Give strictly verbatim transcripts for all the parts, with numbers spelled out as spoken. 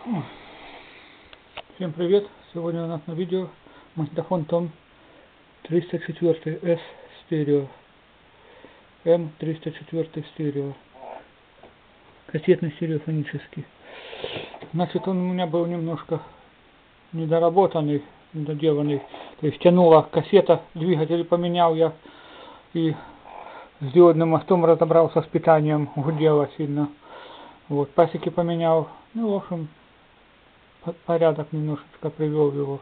Всем привет! Сегодня у нас на видео магнитофон том триста четыре эс стерео, эм триста четыре стерео, кассетный стереофонический. Значит, он у меня был немножко недоработанный, недоделанный, то есть тянула кассета, двигатель поменял я и с диодным мостом разобрался с питанием, гудело сильно. Вот, пасеки поменял, ну в общем порядок немножечко привел его.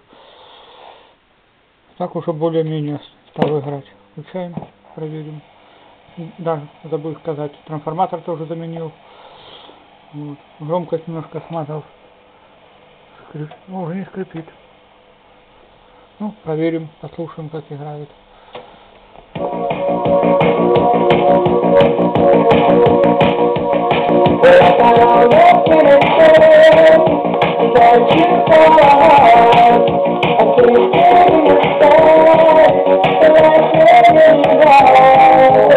Так уже более-менее стал играть. Включаем, проверим. Да, забыл сказать, трансформатор тоже заменил. Вот. Громкость немножко смазал. Скрип... Ну, уже не скрипит. Ну, проверим, послушаем, как играет. That you are, I can feel your style, but I can't lie.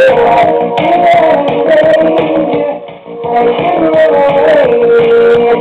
I can't run away.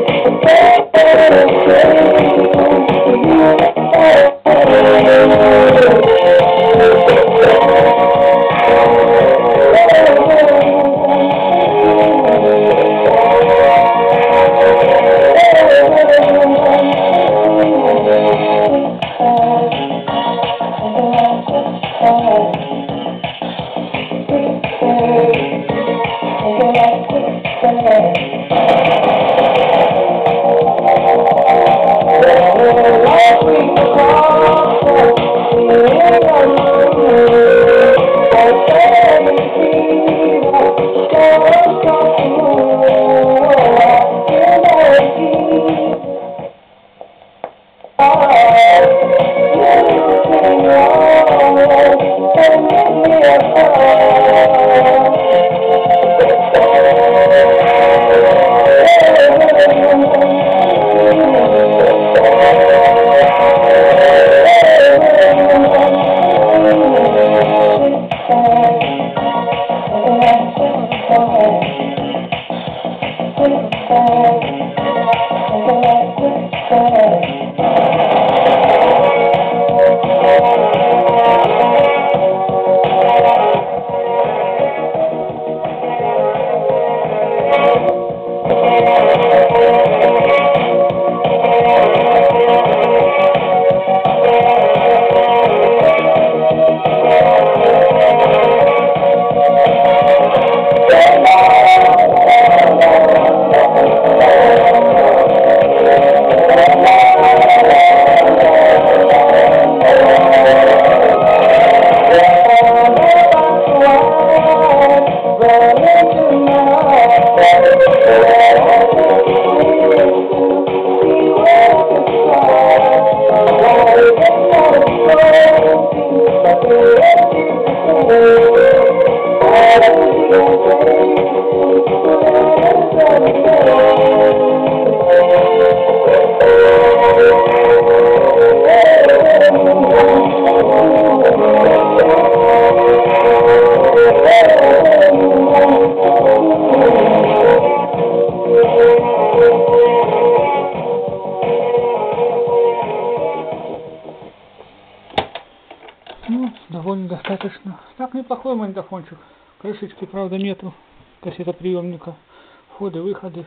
Ну, довольно достаточно. Так, неплохой магнитофончик. Крышечки, правда, нету. Кассетоприемника. Входы-выходы.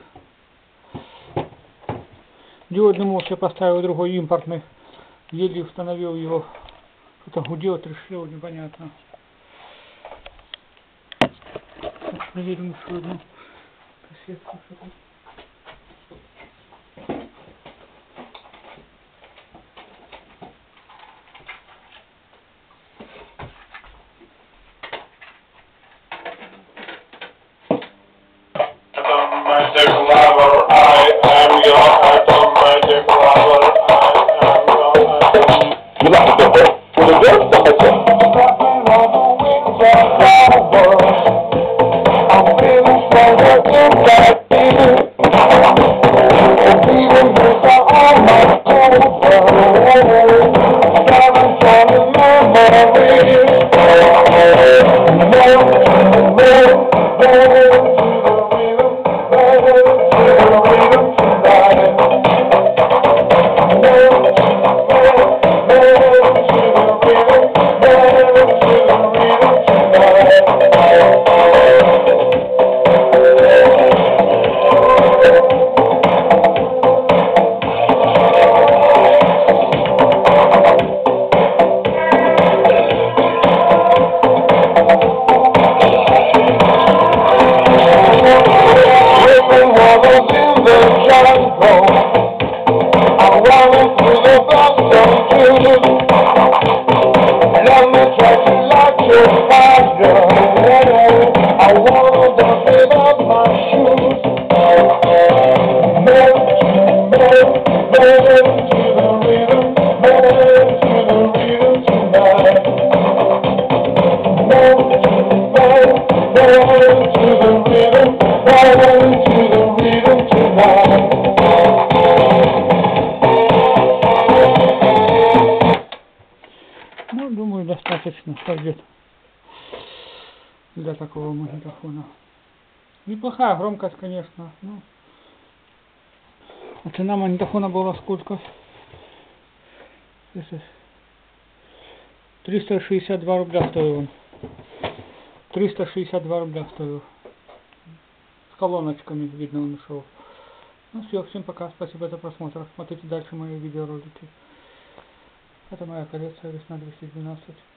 Диодный мост я поставил другой импортный. Еле установил его. Что-то гудел, трещало, непонятно. Так, проверим еще одну кассетку. Magic lover, I am your iPhone magic lover, I am your iPhone. You like the book? Well, the girls don't like it. I'm feeling so good inside you. пойдет для такого магнитофона. Неплохая громкость, конечно. Ну, а цена магнитофона была сколько? триста шестьдесят два рубля стоил он. триста шестьдесят два рубля стоил. С колоночками, видно, он шел. Ну все, всем пока, спасибо за просмотр. Смотрите дальше мои видеоролики. Это моя коллекция весна двести двенадцать.